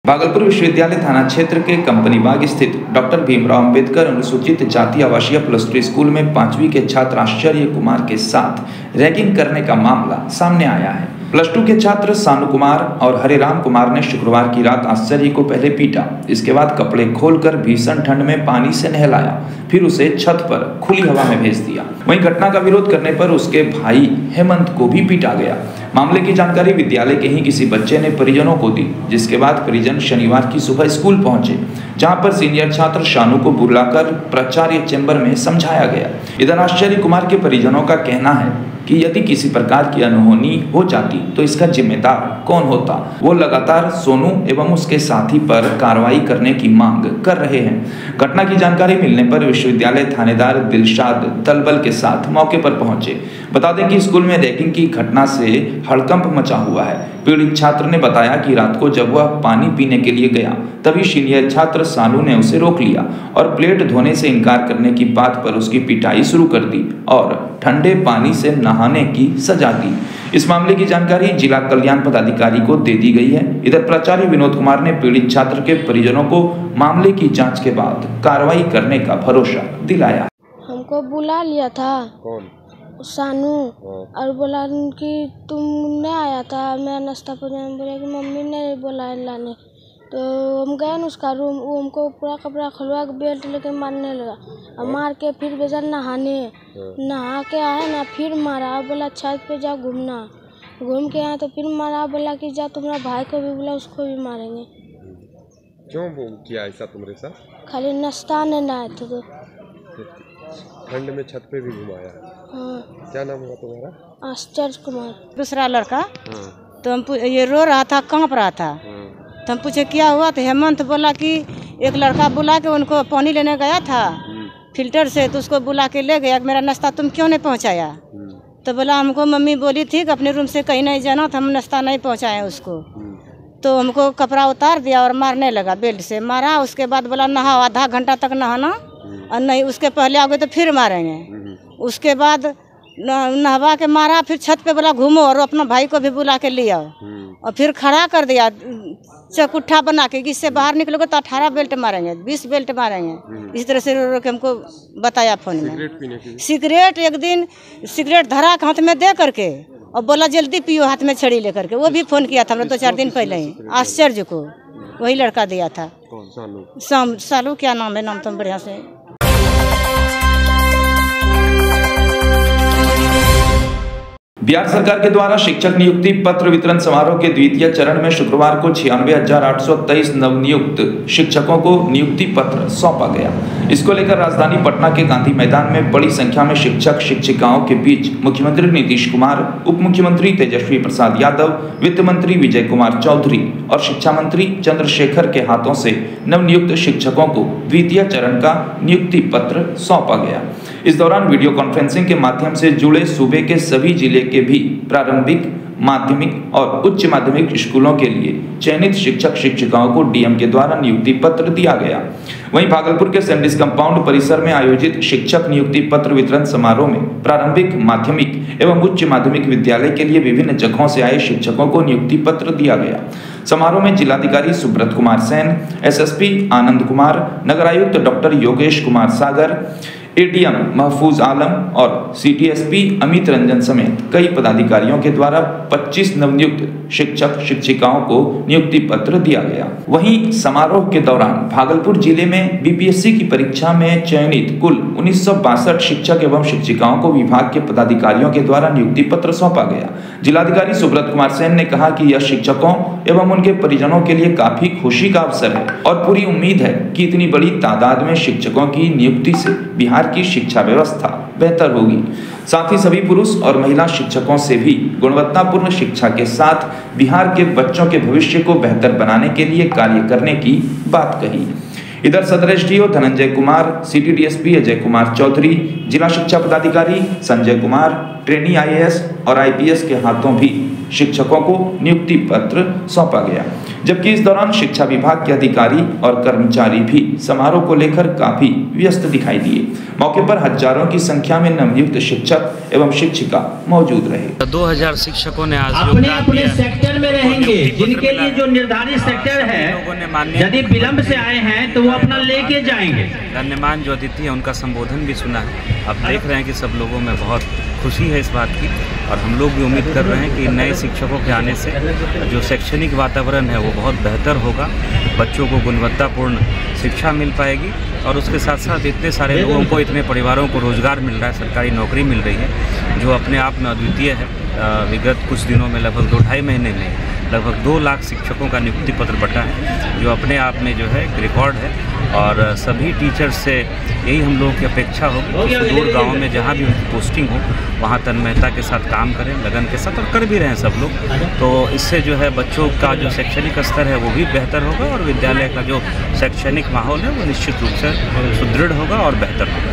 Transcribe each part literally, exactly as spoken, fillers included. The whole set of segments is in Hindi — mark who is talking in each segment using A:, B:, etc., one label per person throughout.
A: भागलपुर विश्वविद्यालय थाना क्षेत्र के कंपनी बाग स्थित डॉक्टर भीमराव अंबेडकर अनुसूचित जाति आवासीय प्लस टू स्कूल में पांचवी के छात्र आश्चर्य कुमार के साथ रैगिंग करने का मामला सामने आया है। प्लस टू के छात्र सानू कुमार और हरिराम कुमार ने शुक्रवार की रात आश्चर्य को पहले पीटा, इसके बाद कपड़े खोलकर भीषण ठंड में पानी से नहलाया, फिर उसे छत पर खुली हवा में भेज दिया। वहीं घटना का विरोध करने पर उसके भाई हेमंत को भी पीटा गया। मामले की जानकारी विद्यालय के ही किसी बच्चे ने परिजनों को दी, जिसके बाद परिजन शनिवार की सुबह स्कूल पहुंचे, जहां पर सीनियर छात्र शानू को बुलाकर प्राचार्य चैम्बर में समझाया गया। इधर आश्चर्य कुमार के परिजनों का कहना है कि यदि किसी प्रकार की अनहोनी हो जाती तो इसका जिम्मेदार कौन होता। वो लगातार सोनू एवं उसके साथी पर कार्रवाई करने की मांग कर रहे हैं। घटना की जानकारी मिलने पर विश्वविद्यालय थानेदार दिलशाद दलबल के साथ मौके पर पहुंचे। बता दें कि स्कूल में रैगिंग की घटना से हड़कंप मचा हुआ है। पीड़ित छात्र ने बताया कि रात को जब वह पानी पीने के लिए गया तभी सीनियर छात्र सानू ने उसे रोक लिया और प्लेट धोने से इनकार करने की बात पर उसकी पिटाई शुरू कर दी और ठंडे पानी से नहाने की सजा दी। इस मामले की जानकारी जिला कल्याण पदाधिकारी को दे दी गई है। इधर प्राचार्य विनोद कुमार ने पीड़ित छात्र के परिजनों को मामले की जांच के बाद कार्रवाई करने का भरोसा दिलाया।
B: हमको बुला लिया था
C: कौन?
B: सानू, और बोला कि तुम नहीं आया था, मैं नाश्ता पहुँचाने बोला कि मम्मी ने बोला लाने, तो हम गए न उसका रूम, वो हमको पूरा कपड़ा खुलवा के बेल्ट लेकर मारने लगा और मार के फिर भेजा नहाने। नहा के आए ना फिर मारा, बोला छत पे जाओ घूमना, घूम के आए तो फिर मारा, बोला कि जा तुम्हारा भाई को भी बोला उसको भी मारेंगे।
C: क्यों किया ऐसा तुम्हारे साथ? खाली
B: नाश्ता नहीं आए थे तो
C: ठंड में छत पे भी घुमाया।
B: हाँ।
C: क्या नाम हुआ तुम्हारा?
B: आश्चर्य कुमार।
D: दूसरा लड़का। हाँ। तो हम ये रो रहा था, कांप रहा था। हाँ। तो हम पूछे क्या हुआ, तो हेमंत बोला कि एक लड़का बुला के उनको पानी लेने गया था फिल्टर से, तो उसको बुला के ले गया, मेरा नाश्ता तुम क्यों नहीं पहुंचाया? तो बोला हमको मम्मी बोली थी कि अपने रूम से कहीं नहीं जाना, तो हम नाश्ता नहीं पहुंचाए उसको। तो हमको कपड़ा उतार दिया और मारने लगा, बेल्ट से मारा। उसके बाद बोला नहाओ, आधा घंटा तक नहाना, और नहीं उसके पहले आओगे तो फिर मारेंगे। उसके बाद नहवा के मारा, फिर छत पे बोला घूमो और अपना भाई को भी बुला के लिया और फिर खड़ा कर दिया चकुट्ठा बना के, इससे बाहर निकलोगे तो अठारह बेल्ट मारेंगे, बीस बेल्ट मारेंगे। इस तरह से रो रो के हमको बताया फोन में। सिगरेट पीने की? सिगरेट एक दिन सिगरेट धरा के हाथ में दे करके और बोला जल्दी पियो हाथ में छड़ी लेकर के। वो भी फोन किया था हमने दो चार दिन पहले ही, आश्चर्य को, वही लड़का दिया था। सालू? सालू क्या नाम है, नाम तो बढ़िया से।
A: बिहार सरकार के द्वारा शिक्षक नियुक्ति पत्र वितरण समारोह के द्वितीय चरण में शुक्रवार को छियानवे हजार आठ सौ तेईस नवनियुक्त शिक्षकों को नियुक्ति पत्र सौंपा गया। इसको लेकर राजधानी पटना के गांधी मैदान में बड़ी संख्या में शिक्षक शिक्षिकाओं के बीच मुख्यमंत्री नीतीश कुमार, उप मुख्यमंत्री तेजस्वी प्रसाद यादव, वित्त मंत्री विजय कुमार चौधरी और शिक्षा मंत्री चंद्रशेखर के हाथों से नवनियुक्त शिक्षकों को द्वितीय चरण का नियुक्ति पत्र सौंपा गया। इस दौरान वीडियो कॉन्फ्रेंसिंग के माध्यम से जुड़े सूबे के सभी जिले के भी प्रारंभिक, माध्यमिक और उच्च माध्यमिक स्कूलों के लिए चयनित शिक्षक शिक्षिकाओं को डीएम के द्वारा नियुक्ति पत्र दिया गया। वहीं भागलपुर के सैंडिस कंपाउंड परिसर में आयोजित शिक्षक नियुक्ति पत्र वितरण समारोह में प्रारंभिक, माध्यमिक एवं उच्च माध्यमिक विद्यालय के लिए विभिन्न जगहों से आए शिक्षकों को नियुक्ति पत्र दिया गया। समारोह में जिलाधिकारी सुब्रत कुमार सेन, एसएसपी आनंद कुमार, नगरायुक्त डॉक्टर योगेश कुमार सागर, एडीएम महफूज आलम और सीटीएसपी अमित रंजन समेत कई पदाधिकारियों के द्वारा पच्चीस नवनियुक्त शिक्षक शिक्षिकाओं को नियुक्ति पत्र दिया गया। वहीं समारोह के दौरान भागलपुर जिले में बीपीएससी की परीक्षा में चयनित कुल उन्नीस सौ बासठ शिक्षक एवं शिक्षिकाओं को विभाग के पदाधिकारियों के द्वारा नियुक्ति पत्र सौंपा गया। जिलाधिकारी सुब्रत कुमार सेन ने कहा कि यह शिक्षकों एवं उनके परिजनों के लिए काफी खुशी का अवसर है और पूरी उम्मीद है कि इतनी बड़ी तादाद में शिक्षकों की नियुक्ति से बिहार की शिक्षा व्यवस्था बेहतर होगी। साथ ही सभी पुरुष और महिला शिक्षकों से भी गुणवत्तापूर्ण शिक्षा के साथ बिहार के बच्चों के भविष्य को बेहतर बनाने के लिए कार्य करने की बात कही। इधर सदर SDO Dhananjay Kumar, city DSP Ajay Kumar Chaudhary, जिला शिक्षा पदाधिकारी संजय कुमार, ट्रेनी आईएएस और आईपीएस के हाथों भी शिक्षकों को नियुक्ति पत्र सौंपा गया। जबकि इस दौरान शिक्षा विभाग के अधिकारी और कर्मचारी भी समारोह को लेकर काफी व्यस्त दिखाई दिए। मौके पर हजारों की संख्या में नवनियुक्त शिक्षक एवं शिक्षिका मौजूद रहे।
E: दो हजार शिक्षकों ने आज
F: अपने अपने सेक्टर में रहेंगे, जिनके लिए जो निर्धारित सेक्टर है, यदि विलंब से आए हैं तो वो अपना लेके जाएंगे।
E: गण्यमान्य जो अतिथि है उनका संबोधन भी सुना है। अब देख रहे हैं कि सब लोगों में बहुत खुशी है इस बात की, और हम लोग भी उम्मीद कर रहे हैं कि नए शिक्षकों के आने से जो शैक्षणिक वातावरण है वो बहुत बेहतर होगा, बच्चों को गुणवत्तापूर्ण शिक्षा मिल पाएगी, और उसके साथ साथ इतने सारे लोगों को, इतने परिवारों को रोजगार मिल रहा है, सरकारी नौकरी मिल रही है, जो अपने आप में अद्वितीय है। विगत कुछ दिनों में लगभग दो ढाई महीने में लगभग दो लाख शिक्षकों का नियुक्ति पत्र बटा है, जो अपने आप में जो है एक रिकॉर्ड है। और सभी टीचर्स से यही हम लोगों की अपेक्षा हो कि सुदूर गाँव में जहाँ भी उनकी पोस्टिंग हो वहाँ तन्मयता के साथ काम करें, लगन के साथ, और कर भी रहे हैं सब लोग। तो इससे जो है बच्चों का जो शैक्षणिक स्तर है वो भी बेहतर होगा, और विद्यालय का जो शैक्षणिक माहौल है वो निश्चित रूप से सुदृढ़ होगा और बेहतर होगा।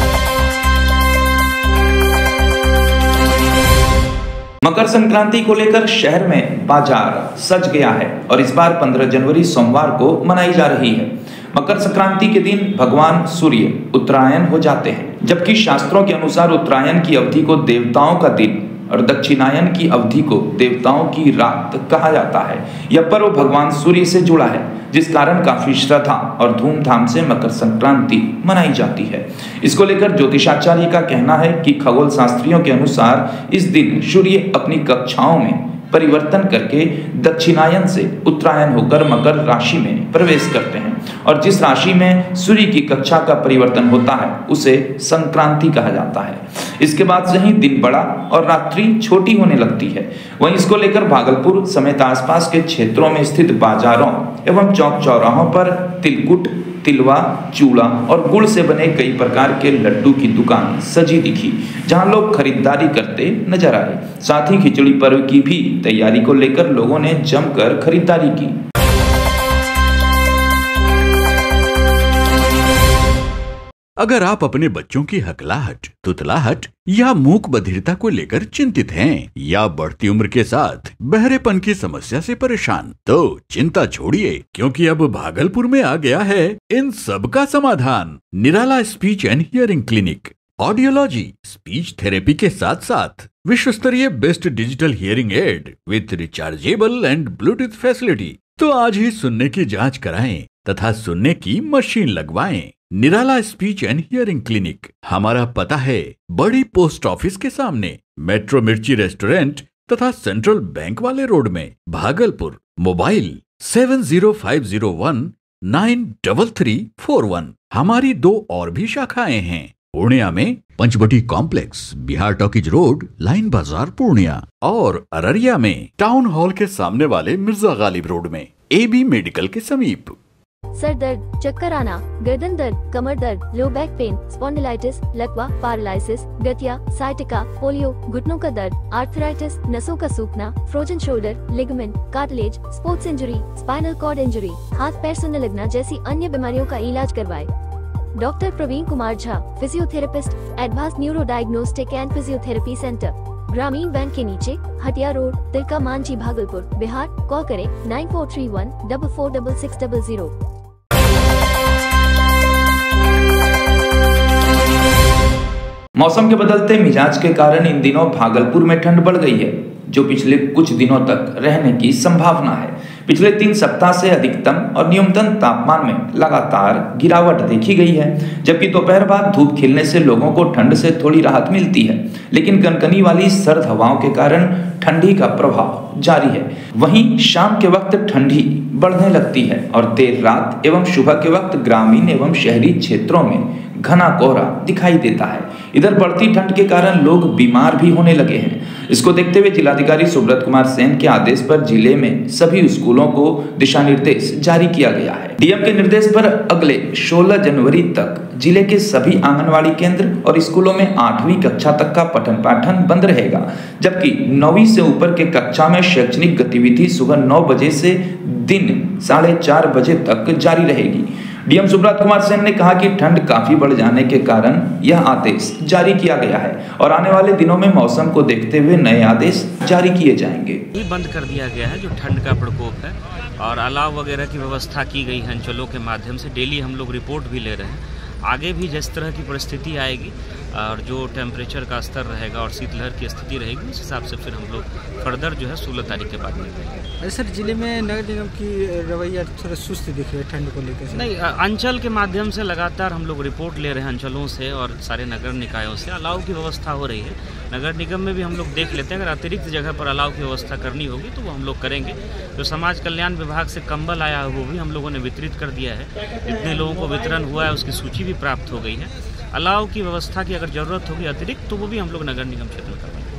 A: मकर संक्रांति को लेकर शहर में बाजार सज गया है और इस बार पंद्रह जनवरी सोमवार को मनाई जा रही है। मकर संक्रांति के दिन भगवान सूर्य उत्तरायण हो जाते हैं, जबकि शास्त्रों के अनुसार उत्तरायण की अवधि को देवताओं का दिन और दक्षिणायन की अवधि को देवताओं की रात कहा जाता है। यह पर्व भगवान सूर्य से जुड़ा है, जिस कारण काफी श्रद्धा और धूमधाम से मकर संक्रांति मनाई जाती है। इसको लेकर ज्योतिषाचार्य का कहना है कि खगोल शास्त्रियों के अनुसार इस दिन सूर्य अपनी कक्षाओं में परिवर्तन करके दक्षिणायन से उत्तरायण होकर मकर राशि में प्रवेश करते हैं, और जिस राशि में सूर्य की कक्षा का परिवर्तन होता है उसे संक्रांति कहा जाता है। इसके बाद से ही दिन बड़ा और रात्रि छोटी होने लगती है। वहीं इसको लेकर भागलपुर समेत आसपास के क्षेत्रों में स्थित बाजारों एवं चौक चौराहों पर तिलकुट, तिलवा, चूड़ा और गुड़ से बने कई प्रकार के लड्डू की दुकान सजी दिखी, जहां लोग खरीदारी करते नजर आए। साथ ही खिचड़ी पर्व की भी तैयारी को लेकर लोगों ने जमकर खरीदारी की।
G: अगर आप अपने बच्चों की हकलाहट, तुतलाहट या मूक बधिरता को लेकर चिंतित हैं, या बढ़ती उम्र के साथ बहरेपन की समस्या से परेशान, तो चिंता छोड़िए, क्योंकि अब भागलपुर में आ गया है इन सब का समाधान। Nirala speech and hearing clinic. Audiology, speech therapy के साथ साथ विश्व स्तरीय best digital hearing aid with rechargeable and Bluetooth facility. तो आज ही सुनने की जांच कराएं तथा सुनने की मशीन लगवाएं। Nirala speech and hearing clinic. हमारा पता है बड़ी पोस्ट ऑफिस के सामने, मेट्रो मिर्ची रेस्टोरेंट तथा सेंट्रल बैंक वाले रोड में, Bhagalpur. Mobile seven zero five zero one nine double three four one. हमारी दो और भी शाखाएं हैं, पूर्णिया में Panchvati complex, Bihar talkies road, line बाजार पूर्णिया, और अररिया में टाउन हॉल के सामने वाले मिर्जा गालिब रोड में, एबी मेडिकल के समीप।
H: सर दर्द, चक्कर आना, गर्दन दर्द, कमर दर्द, लो बैक पेन, स्पॉन्डिलाइटिस, लकवा, पैरालिसिस, गठिया, साइटिका, पोलियो, घुटनों का दर्द, आर्थराइटिस, नसों का सूखना, frozen shoulder, ligament, cartilage, sports injury, spinal cord injury, हाथ पैर सुनने लगना जैसी अन्य बीमारियों का इलाज करवाए। Doctor Praveen Kumar Jha, physiotherapist, advance neuro diagnostic and physiotherapy centre, Gramin bank के नीचे, हटिया रोड, तिलका मांझी, भागलपुर, बिहार। कॉल करें nine four three one double four double six double zero.
A: मौसम के बदलते मिजाज के कारण इन दिनों भागलपुर में ठंड बढ़ गई है, जो पिछले कुछ दिनों तक रहने की संभावना है। पिछले तीन सप्ताह से अधिकतम और न्यूनतम तापमान में लगातार गिरावट देखी गई है, जबकि दोपहर बाद धूप खिलने से लोगों को ठंड से थोड़ी राहत मिलती है, लेकिन कनकनी वाली सर्द हवाओं के कारण ठंडी का प्रभाव जारी है। वहीं शाम के वक्त ठंडी बढ़ने लगती है और देर रात एवं सुबह के वक्त ग्रामीण एवं शहरी क्षेत्रों में घना कोहरा दिखाई देता है। इधर बढ़ती ठंड के कारण लोग बीमार भी होने लगे हैं। इसको देखते हुए जिलाधिकारी सुब्रत कुमार सेन के आदेश पर जिले में सभी स्कूलों को दिशा निर्देश जारी किया गया है। डीएम के निर्देश पर अगले सोलह जनवरी तक जिले के सभी आंगनवाड़ी केंद्र और स्कूलों में आठवीं कक्षा तक का पठन पाठन बंद रहेगा, जबकि नौवीं से ऊपर के कक्षा में शैक्षणिक गतिविधि सुबह नौ बजे से दिन साढ़े चार बजे तक जारी रहेगी। डीएम सुब्रत कुमार सेन ने कहा कि ठंड काफी बढ़ जाने के कारण यह आदेश जारी किया गया है और आने वाले दिनों में मौसम को देखते हुए नए आदेश जारी किए जाएंगे।
E: बंद कर दिया गया है जो ठंड का प्रकोप है और अलाव वगैरह की व्यवस्था की गई है अंचलों के माध्यम से। डेली हम लोग रिपोर्ट भी ले रहे हैं। आगे भी जिस तरह की परिस्थिति आएगी और जो टेम्परेचर का स्तर रहेगा और शीतलहर की स्थिति रहेगी, उस हिसाब से फिर हम लोग फर्दर जो है सोलह तारीख के बाद निकलेंगे।
I: सर, जिले में नगर निगम की रवैया थोड़ा सुस्त दिख रही है ठंड को लेकर?
E: नहीं, अंचल के माध्यम से लगातार हम लोग रिपोर्ट ले रहे हैं अंचलों से और सारे नगर निकायों से। अलाव की व्यवस्था हो रही है। नगर निगम में भी हम लोग देख लेते हैं, अगर अतिरिक्त जगह पर अलाव की व्यवस्था करनी होगी तो वो हम लोग करेंगे। जो समाज कल्याण विभाग से कंबल आया है वो भी हम लोगों ने वितरित कर दिया है। इतने लोगों को वितरण हुआ है, उसकी सूची भी प्राप्त हो गई है। अलाव की व्यवस्था की अगर जरूरत होगी अतिरिक्त तो वो भी हम लोग नगर निगम क्षेत्र में करेंगे।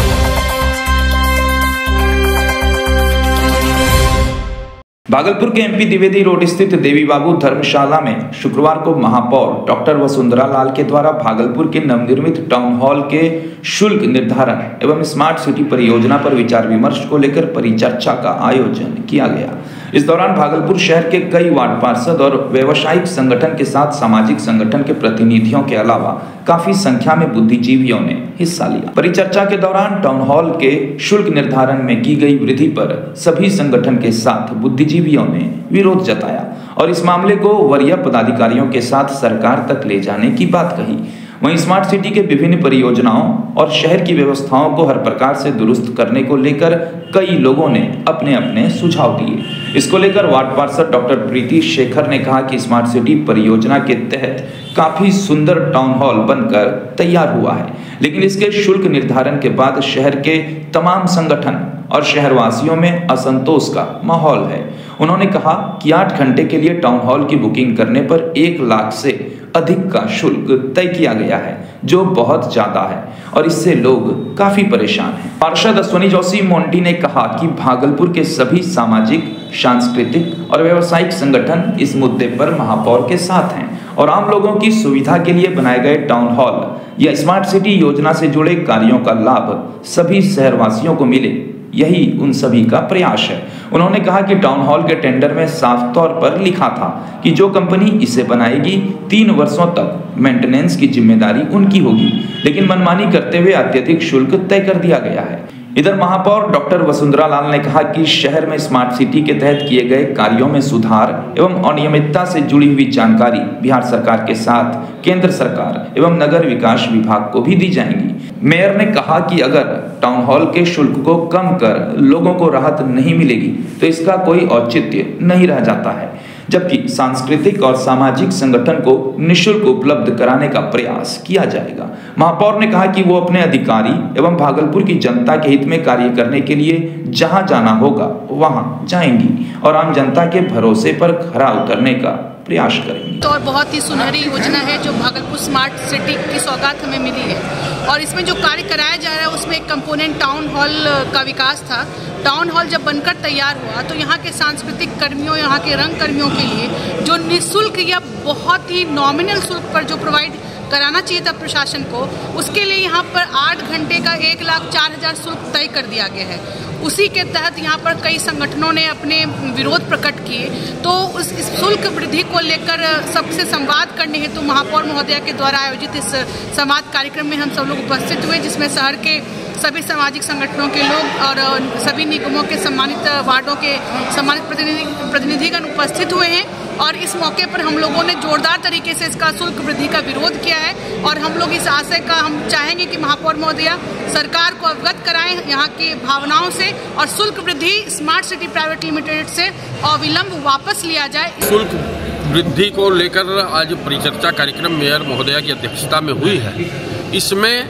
A: भागलपुर के एमपी द्विवेदी रोड स्थित देवी बाबू धर्मशाला में शुक्रवार को महापौर डॉक्टर वसुंधरा लाल के द्वारा भागलपुर के नवनिर्मित टाउन हॉल के शुल्क निर्धारण एवं स्मार्ट सिटी परियोजना पर विचार विमर्श को लेकर परिचर्चा का आयोजन किया गया। इस दौरान भागलपुर शहर के कई वार्ड पार्षद और व्यवसायिक संगठन के साथ सामाजिक संगठन के प्रतिनिधियों के अलावा काफी संख्या में बुद्धिजीवियों ने हिस्सा लिया। परिचर्चा के दौरान टाउन हॉल के शुल्क निर्धारण में की गई वृद्धि पर सभी संगठन के साथ बुद्धिजीवियों ने विरोध जताया और इस मामले को वरीय पदाधिकारियों के साथ सरकार तक ले जाने की बात कही। वहीं स्मार्ट सिटी के विभिन्न परियोजनाओं और शहर की व्यवस्थाओं को हर प्रकार से दुरुस्त करने को लेकर कई लोगों ने अपने अपने सुझाव दिए। इसको लेकर वार्ड पार्षद डॉक्टर प्रीति शेखर ने कहा कि स्मार्ट सिटी परियोजना के तहत काफी सुंदर टाउन हॉल बनकर तैयार हुआ है, लेकिन इसके शुल्क निर्धारण के बाद शहर के तमाम संगठन और शहरवासियों में असंतोष का माहौल है। उन्होंने कहा कि आठ घंटे के लिए टाउन हॉल की बुकिंग करने पर एक लाख से अधिक का शुल्क तय किया गया है, जो बहुत ज्यादा है और इससे लोग काफी परेशान हैं। पार्षद अश्वनी जोशी मोंटी ने कहा कि भागलपुर के सभी सामाजिक, सांस्कृतिक और व्यावसायिक संगठन इस मुद्दे पर महापौर के साथ हैं और आम लोगों की सुविधा के लिए बनाए गए टाउन हॉल या स्मार्ट सिटी योजना से जुड़े कार्यों का लाभ सभी शहरवासियों को मिले, यही उन सभी का प्रयास है। उन्होंने कहा कि टाउन हॉल के टेंडर में साफ तौर पर लिखा था कि जो कंपनी इसे बनाएगी तीन वर्षों तक मेंटेनेंस की जिम्मेदारी उनकी होगी, लेकिन मनमानी करते हुए अत्यधिक शुल्क तय कर दिया गया है। इधर महापौर डॉक्टर वसुंधरा लाल ने कहा कि शहर में स्मार्ट सिटी के तहत किए गए कार्यों में सुधार एवं अनियमितता से जुड़ी हुई जानकारी बिहार सरकार के साथ केंद्र सरकार एवं नगर विकास विभाग को भी दी जाएंगी। मेयर ने कहा कि अगर टाउन हॉल के शुल्क को कम कर लोगों को राहत नहीं मिलेगी तो इसका कोई औचित्य नहीं रह जाता है, जबकि सांस्कृतिक और सामाजिक संगठन को निःशुल्क उपलब्ध कराने का प्रयास किया जाएगा। महापौर ने कहा कि वो अपने अधिकारी एवं भागलपुर की जनता के हित में कार्य करने के लिए जहां जाना होगा वहां जाएंगी और आम जनता के भरोसे पर खरा उतरने का प्रयास करेंगे।
J: तो और बहुत ही सुनहरी योजना है जो भागलपुर स्मार्ट सिटी की सौगात हमें मिली है और इसमें जो कार्य कराया जा रहा है उसमें एक कंपोनेंट टाउन हॉल का विकास था। टाउन हॉल जब बनकर तैयार हुआ तो यहाँ के सांस्कृतिक कर्मियों, यहाँ के रंग कर्मियों के लिए जो निःशुल्क या बहुत ही नॉमिनल शुल्क पर जो प्रोवाइड कराना चाहिए था प्रशासन को, उसके लिए यहाँ पर आठ घंटे का एक लाख चार हजार शुल्क तय कर दिया गया है। उसी के तहत यहाँ पर कई संगठनों ने अपने विरोध प्रकट किए। तो उस इस शुल्क वृद्धि को लेकर सबसे संवाद करने हेतु तो महापौर महोदया के द्वारा आयोजित इस संवाद कार्यक्रम में हम सब लोग उपस्थित हुए, जिसमें शहर के सभी सामाजिक संगठनों के लोग और सभी निगमों के सम्मानित वार्डों के सम्मानित प्रतिनिधि प्रतिनिधिगण उपस्थित हुए हैं। और इस मौके पर हम लोगों ने जोरदार तरीके से इसका शुल्क वृद्धि का विरोध किया है और हम लोग इस आशय का हम चाहेंगे कि महापौर महोदया सरकार को अवगत कराएं यहाँ की भावनाओं से और शुल्क वृद्धि स्मार्ट सिटी प्राइवेट लिमिटेड से अविलंब वापस लिया जाए।
K: शुल्क वृद्धि को लेकर आज परिचर्चा कार्यक्रम मेयर महोदया की अध्यक्षता में हुई है। इसमें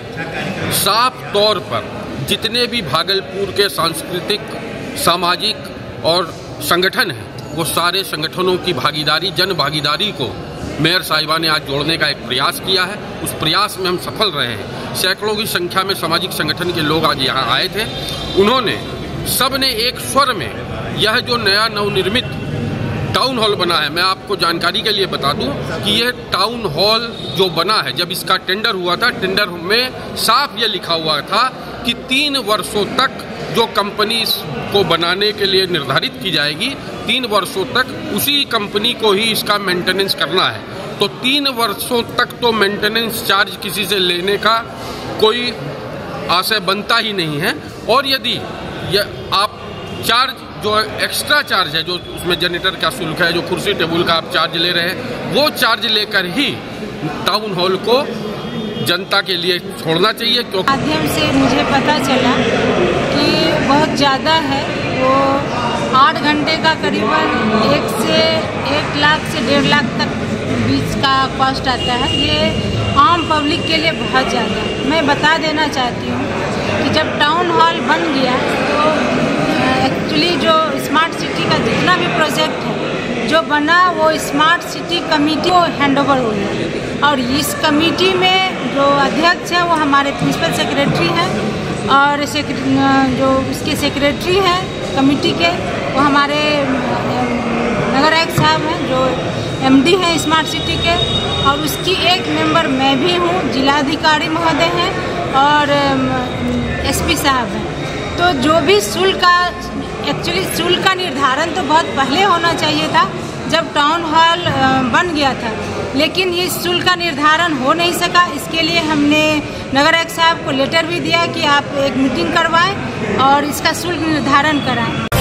K: साफ तौर पर जितने भी भागलपुर के सांस्कृतिक, सामाजिक और संगठन हैं वो सारे संगठनों की भागीदारी, जन भागीदारी को मेयर साहिबा ने आज जोड़ने का एक प्रयास किया है। उस प्रयास में हम सफल रहे हैं। सैकड़ों की संख्या में सामाजिक संगठन के लोग आज यहाँ आए थे। उन्होंने सब ने एक स्वर में यह जो नया नवनिर्मित टाउन हॉल बना है, मैं आपको जानकारी के लिए बता दूं कि यह टाउन हॉल जो बना है, जब इसका टेंडर हुआ था, टेंडर में साफ ये लिखा हुआ था कि तीन वर्षों तक जो कंपनी को बनाने के लिए निर्धारित की जाएगी, तीन वर्षों तक उसी कंपनी को ही इसका मेंटेनेंस करना है। तो तीन वर्षों तक तो मेंटेनेंस चार्ज किसी से लेने का कोई आशय बनता ही नहीं है। और यदि आप चार्ज जो एक्स्ट्रा चार्ज है, जो उसमें जनरेटर का शुल्क है, जो कुर्सी टेबल का आप चार्ज ले रहे हैं, वो चार्ज लेकर ही टाउन हॉल को जनता के लिए छोड़ना चाहिए। क्योंकि
L: माध्यम से मुझे पता चला कि बहुत ज़्यादा है, वो आठ घंटे का करीबन एक से एक लाख से डेढ़ लाख तक बीच का कॉस्ट आता है। ये आम पब्लिक के लिए बहुत ज़्यादा है। मैं बता देना चाहती हूँ कि जब टाउन हॉल बन गया तो एक्चुअली जो स्मार्ट सिटी का जितना भी प्रोजेक्ट है जो बना, वो स्मार्ट सिटी कमेटी को हैंडओवर हो गया और इस कमेटी में जो अध्यक्ष है वो हमारे प्रिंसिपल सेक्रेटरी हैं और जो इसके सेक्रेटरी हैं कमेटी के वो हमारे नगर आयुक्त साहब हैं जो एमडी हैं स्मार्ट सिटी के, और उसकी एक मेंबर मैं भी हूँ, जिलाधिकारी महोदय हैं और एसपी साहब हैं। तो जो भी शुल्क का एक्चुअली शुल्क का निर्धारण तो बहुत पहले होना चाहिए था जब टाउन हॉल बन गया था, लेकिन ये शुल्क का निर्धारण हो नहीं सका। इसके लिए हमने नगर आयुक्त साहब को लेटर भी दिया कि आप एक मीटिंग करवाएं और इसका शुल्क निर्धारण कराएं।